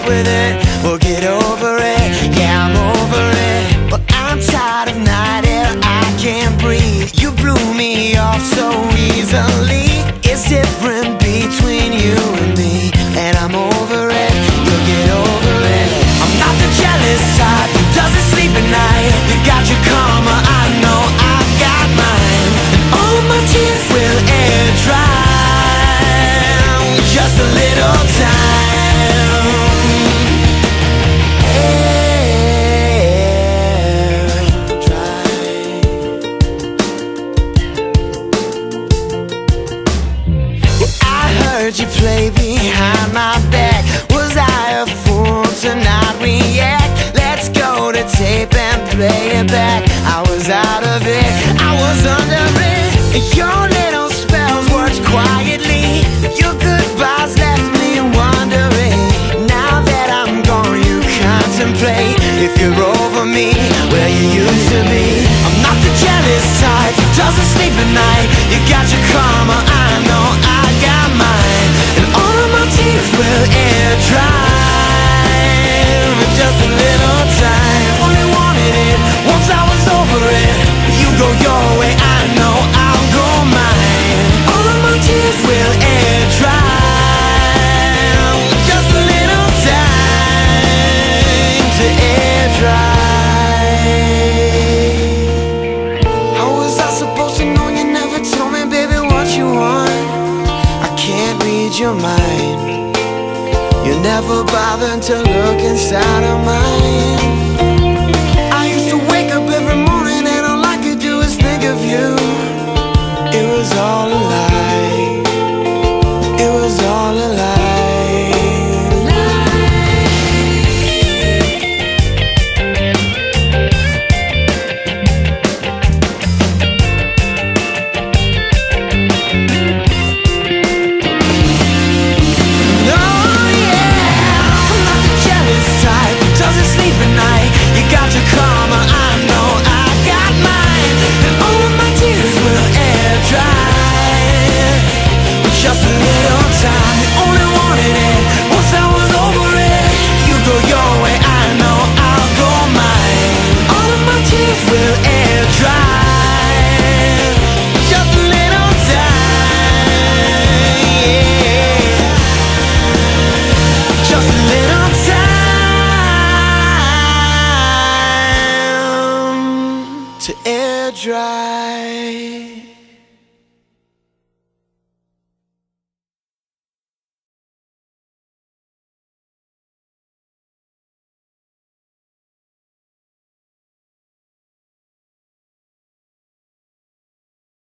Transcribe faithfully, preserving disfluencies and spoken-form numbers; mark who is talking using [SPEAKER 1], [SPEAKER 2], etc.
[SPEAKER 1] with it. Well, get over it, yeah, I'm over it. But I'm tired of night air, I can't breathe. You blew me off so easily. It's different between you and me, and I'm over it, you'll get over it. I'm not the jealous type who doesn't sleep at night. You got your karma, I know I've got mine. And all my tears will air dry, just a little time. Air dry. Well, I heard you play behind my back. Was I a fool to not react? Let's go to tape and play it back. I was out of it, I was under it. Your little spells worked quietly. Your goodbyes left me wondering. Now that I'm gone, you contemplate if you're over me where you used to be. I'm not the jealous type who doesn't sleep at night. You got your karma, I know I got mine. And all of my tears will air dry, just a little time. Only wanted it once I was over it. You go your way, I know I'll go mine. All of my tears will air dry, just a little time to air dry. How was I supposed to know? You never told me, baby, what you want. I can't read your mind. You never bothered to look inside of mine. I used to wake up every morning and all I could do is think of you. It was all a lie. It was all a lie. To air dry.